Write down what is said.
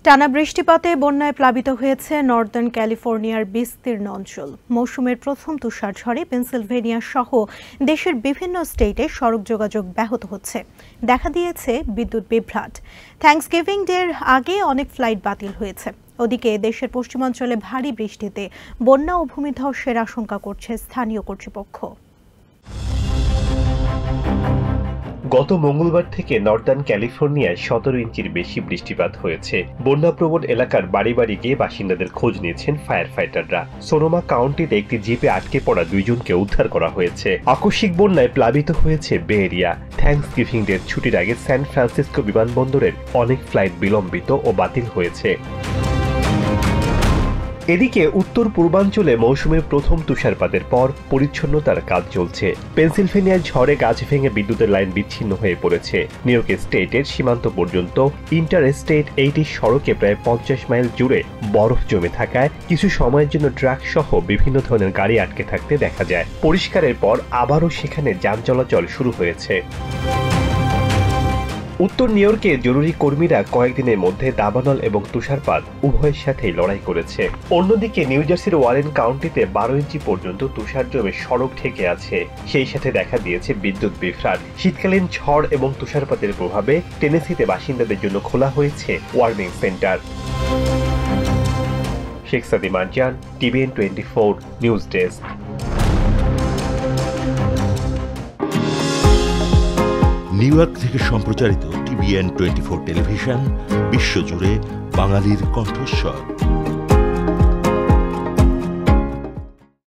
টানা বৃষ্টিপাতে বন্যায় প্লাবিত হয়েছে নর্দার্ন ক্যালিফোর্নিয়ার বিস্তীর্ণ অঞ্চল। মৌসুমের প্রথম তুষারঝড়ে পেনসিলভেনিয়া সহ দেশের বিভিন্ন স্টেটে সড়ক যোগাযোগ ব্যাহত হচ্ছে। দেখা দিয়েছে বিদ্যুৎ বিভ্রাট। থ্যাঙ্কসগিভিং ডের আগে অনেক ফ্লাইট বাতিল হয়েছে। ওদিকে দেশের পশ্চিমাঞ্চলে ভারী বৃষ্টিতে বন্যা ও ভূমিধসের আশঙ্কা করছে স্থানীয় কর্তৃপক্ষ। গত মঙ্গলবার থেকে নর্দার্ন ক্যালিফোর্নিয়ায় 17 ইঞ্চির বেশি বৃষ্টিপাত হয়েছে। বন্যাপ্রবণ এলাকার বাড়ি বাড়ি গিয়ে বাসিন্দাদের খোঁজ নিয়েছেন ফায়ার ফাইটাররা। সোনোমা কাউন্টিতে একটি জিপে আটকে পড়া 2 জনকে উদ্ধার করা হয়েছে। আকস্মিক বন্যায় প্লাবিত হয়েছে বে এরিয়া। থ্যাঙ্কসগিভিং ডের ছুটির আগে সান ফ্রান্সিসকো বিমানবন্দরের অনেক ফ্লাইট বিলম্বিত ও বাতিল হয়েছে। এদিকে উত্তর পূর্বাঞ্চলে মৌসুমের প্রথম তুষারপাতের পর পরিচ্ছন্নতার কাজ চলছে। পেনসিলভেনিয়ার ঝড়ে গাছ ভেঙে বিদ্যুতের লাইন বিচ্ছিন্ন হয়ে পড়েছে। নিউ ইয়র্ক স্টেটের সীমান্ত পর্যন্ত ইন্টারস্টেট 80 সড়কে প্রায় 50 মাইল জুড়ে বরফ জমে থাকায় কিছু সময়ের জন্য ট্রাক সহ বিভিন্ন ধরনের গাড়ি আটকে থাকতে দেখা যায়। পরিষ্কারের পর আবারও সেখানে যান চলাচল শুরু হয়েছে। উত্তর নিউ ইয়র্কে জরুরি কর্মীরা কয়েকদিনের মধ্যে দাবানল এবং তুষারপাত উভয়ের সাথেই লড়াই করেছে। অন্যদিকে নিউ জার্সির ওয়ারেন কাউন্টিতে 12 ইঞ্চি পর্যন্ত তুষার জমে সড়ক ঢেকে আছে। সেই সাথে দেখা দিয়েছে বিদ্যুৎ বিভ্রাট। শীতকালীন ঝড় এবং তুষারপাতের প্রভাবে টেনেসিতে বাসিন্দাদের জন্য খোলা হয়েছে warming centre. Sheikh Sadi Marjan, TVN 24 news desk. New York থেকে সম্প্রচারিত টিভিএন 24 টেলিভিশন বিশ্বজুড়ে বাঙালির কণ্ঠস্বর।